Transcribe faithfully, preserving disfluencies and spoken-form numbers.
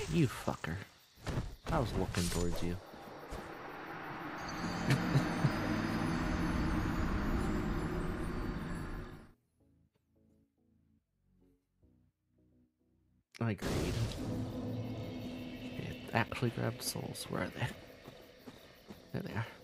You fucker. I was looking towards you. I agreed. It actually grabbed souls. Where are they? There they are.